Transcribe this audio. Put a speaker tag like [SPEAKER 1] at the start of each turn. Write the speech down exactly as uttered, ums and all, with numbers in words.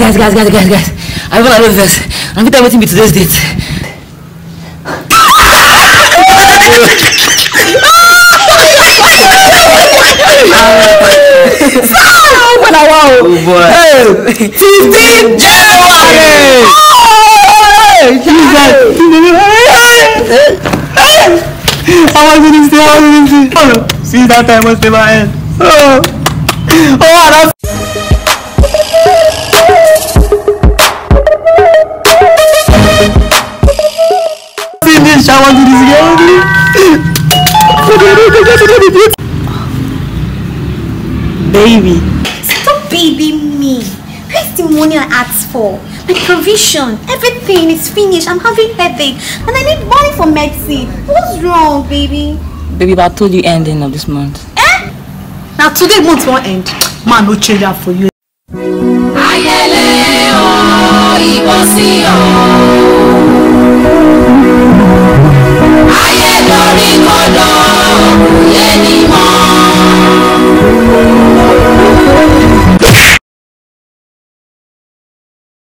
[SPEAKER 1] guys, guys, guys, guys, guys. I will love this. I'm going to waiting me today's date. When I wow. Oh boy. fifteenth January.
[SPEAKER 2] How am I going to stay out of this? See, that time must never end. Oh, oh, that's. Finish. I want to do this again. Baby.
[SPEAKER 3] Stop baby me. Where's the money I asked for? My provision, everything is finished. I'm having headache and I need money for medicine. What's wrong, baby?
[SPEAKER 1] Baby, but I told you ending of this month.
[SPEAKER 3] Eh? Now today month won't end. Man, no change that for you.
[SPEAKER 4] Ayele o, ibosi o.